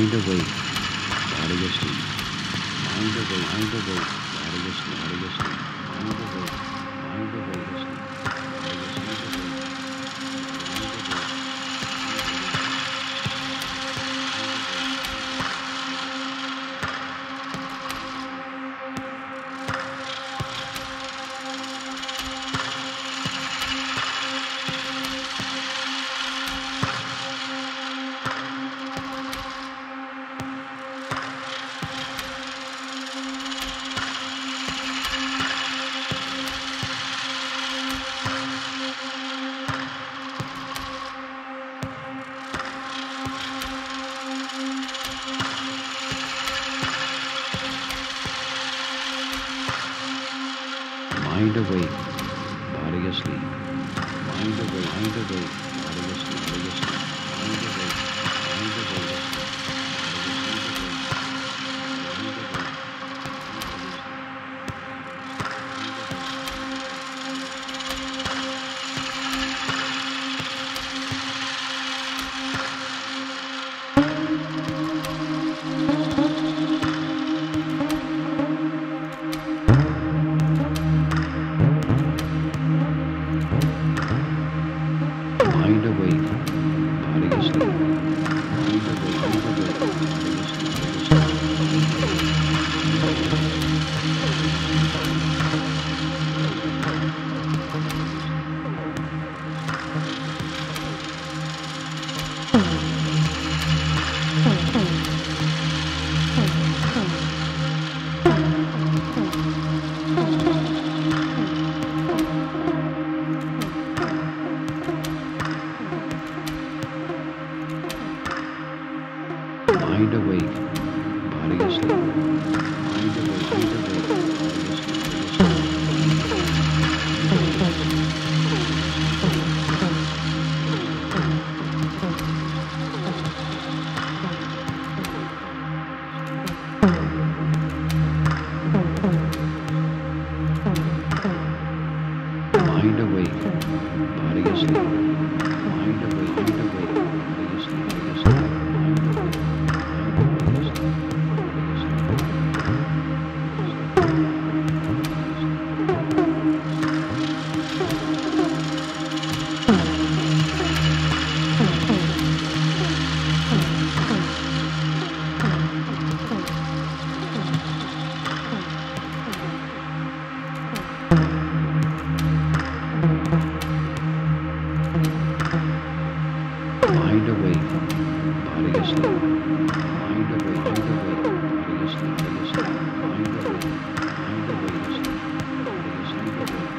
Mind awake, body asleep. Mind awake, body asleep, body asleep. Mind awake, asleep. Body asleep, awake. Mind awake, body asleep. Mind awake, body asleep, body asleep. Mind awake, asleep. Mind awake, body asleep. Mind awake, body asleep, Mind awake, body asleep. Mind awake, body Mind awake, body asleep. Mind awake, body asleep, body asleep. Mind awake, body asleep. Mind awake, body asleep, body asleep. Mind awake, asleep. Body asleep, awake.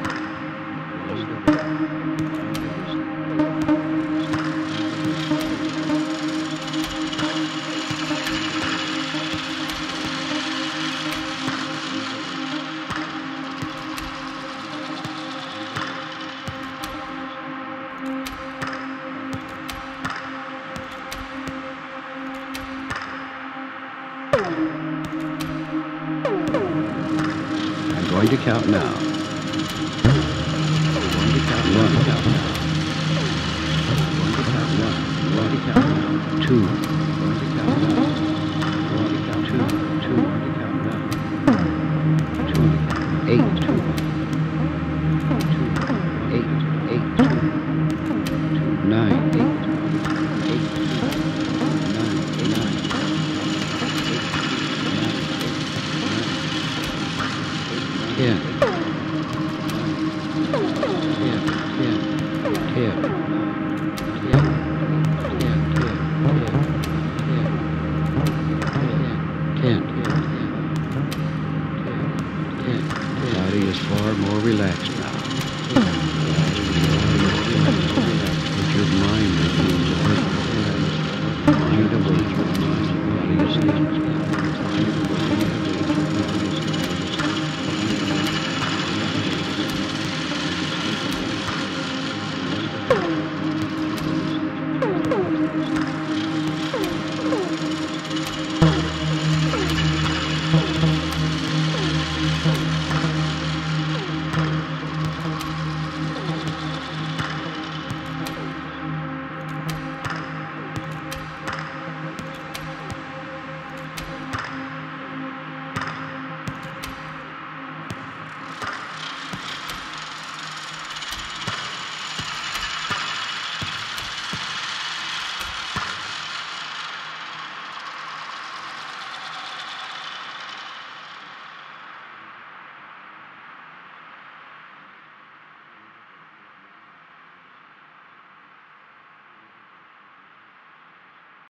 I'm going to count now. I'm going to count one. I'm going to count one. I'm going to count now. Two. I'm going to count now. I'm going to count two. Two. I'm going to count now. Two. Eight. Two. Two. Eight. Eight. Two. Nine. Eight. Eight. Nine. Nine. Ten. 10. Body is far more relaxed now. But your mind remains alert. Mind awake, body asleep.